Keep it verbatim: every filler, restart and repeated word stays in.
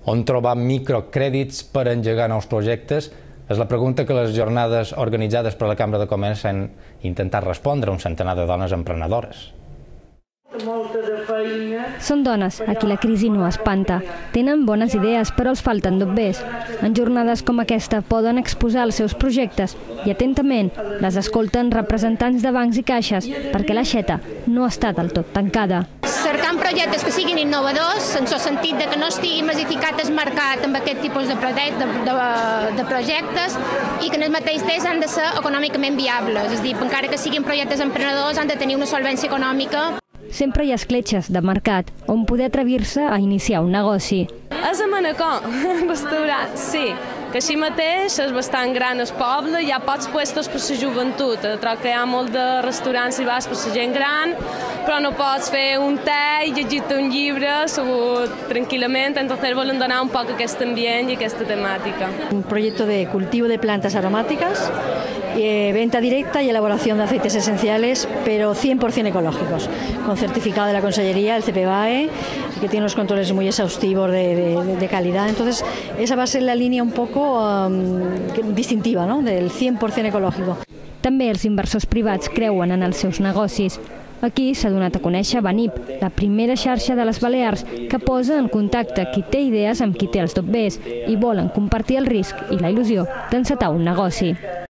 On trobar microcrèdits per engegar nous projectes? És la pregunta que les jornades organitzades per la Cambra de Comerç han intentat respondre a un centenar de dones emprenedores. Són dones a qui la crisi no espanta. Tenen bones idees, però els falten dobbers. En jornades com aquesta poden exposar els seus projectes i atentament les escolten representants de bancs i caixes perquè l'aixeta no està del tot tancada. Cercant projectes que siguin innovadors, en el sentit de que no estigui massificat el mercat amb aquest tipus de, de, de, de projectes i que en el mateix temps han de ser econòmicament viables. És a dir, encara que siguin projectes emprenedors, han de tenir una solvència econòmica. Sempre hi ha escletxes de mercat on poder atrevir-se a iniciar un negoci. És a Manacor, restaurant, sí. Que així mateix és bastant gran el poble, hi ha pocs puestos per la joventut. Trobo que hi ha molt de restaurants i bars per la gent gran, però no pots fer un té i llegir-te un llibre assegut tranquil·lament, entonces volen donar un poc aquest ambient i aquesta temàtica. Un proyecto de cultivo de plantas aromáticas, eh, venta directa y elaboración de aceites esenciales, pero cien por cien ecológicos, con certificado de la Consellería, el C P B A E, que tiene unos controles muy exhaustivos de, de, de calidad. Entonces, esa va a ser la línea un poco um, distintiva, ¿no?, del cien por cien ecológico. També els inversors privats creuen en els seus negocis. Aquí s'ha donat a conèixer Banip, la primera xarxa de les Balears que posa en contacte qui té idees amb qui té els dobbers i volen compartir el risc i la il·lusió d'encetar un negoci.